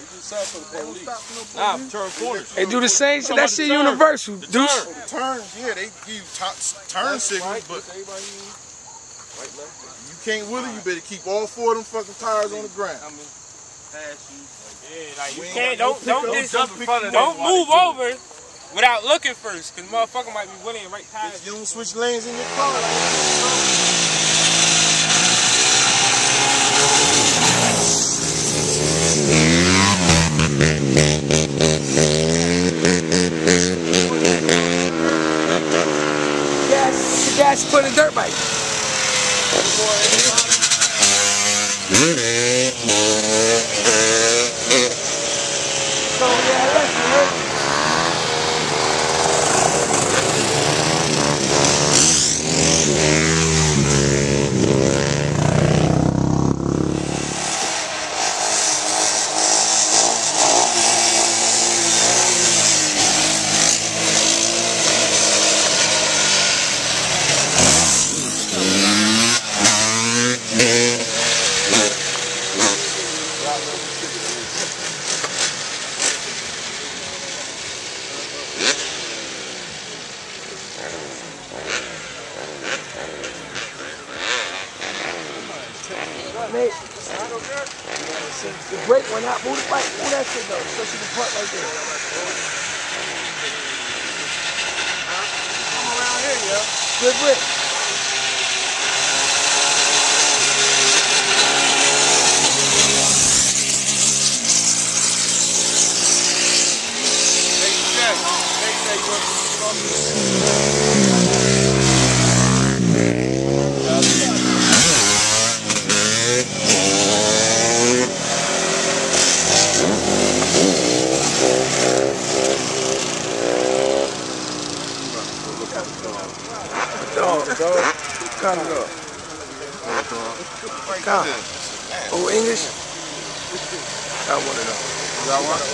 Nah, turn corners. They do the same shit. That shit universal. The turns, yeah, they give you turn signals, but you can't wheel it. You better keep all 4 of them fucking tires on the ground. Yeah, like you can't. Don't move over without looking first, cause motherfucker might be willing right tires. You don't switch lanes in your car. Gas put in a dirt bike. So yeah, that's it. Mate, the brake went out. Move the bike. Move that shit though, so she can park right there. Come around here, yo. Good brake. Come on. Come. Oh, English? I want to know. Y'all want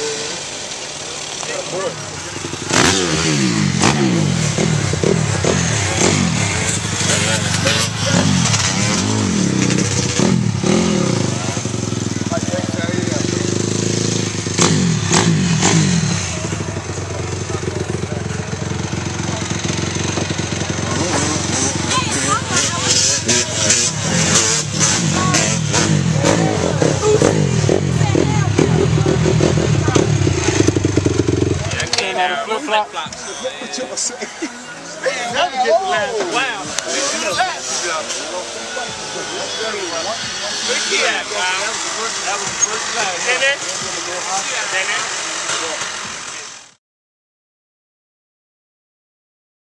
Flip-flops. They ain't never get the last. Wow. This is the last. Where's he at, wow? That was the first time. Is that it?